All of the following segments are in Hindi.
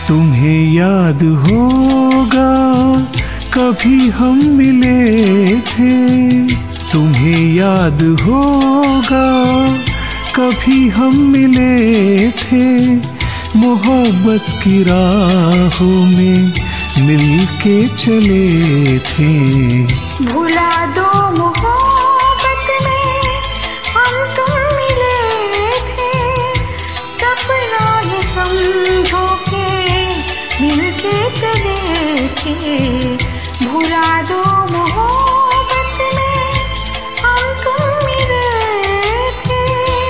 तुम्हें याद होगा कभी हम मिले थे। तुम्हें याद होगा कभी हम मिले थे। मोहब्बत की राहों में मिलके चले थे। भुला दो मोहब्बत में हम तुम मिले थे। सपना ही समझो के मिलके चले थे। भुला दो मोहब्बत में हम तुम मिले थे।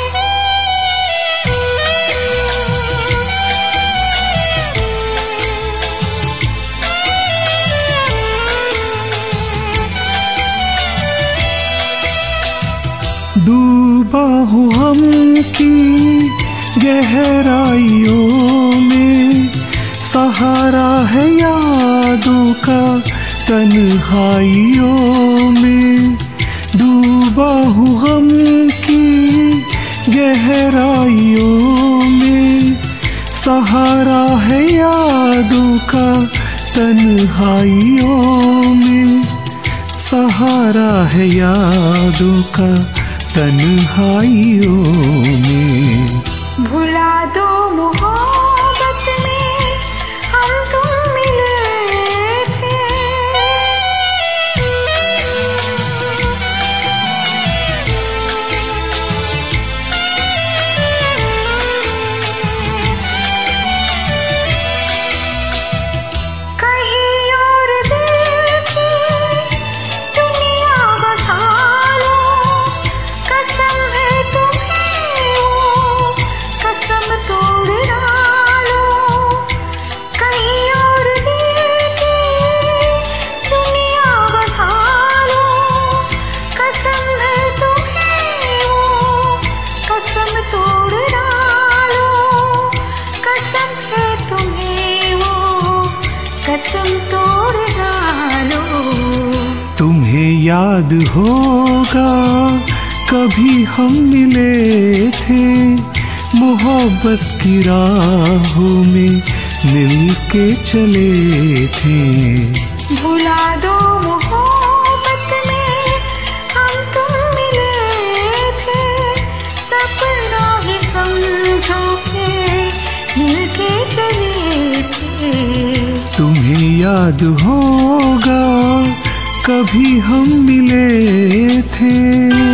डूबा हूँ हम की गहराइयों में। सहारा है यादों का तन्हाइयों में। डूबा हूँ हम की गहराइयों में। सहारा है यादों का तन्हाइयों में। सहारा है यादों का तन्हाइयों में। भुला दो मोहब्बत में हम तुम मिले थे। कहीं और दिल की दुनिया बसा लो। कसम है तुम्हें वो कसम तोड़ डालो। कहीं और दिल की दुनिया बसा लो। कसम है तुम्हें वो कसम तोड़ डालो। कसम है तुम्हें वो कसम तोड़ डालो। तुम्हें याद होगा कभी हम मिले थे। मोहब्बत की राहों में मिलके चले थे। भुला दो मोहब्बत में हम तुम मिले थे। सपना ही समझो के मिलके चले थे। तुम्हें याद होगा कभी हम मिले थे।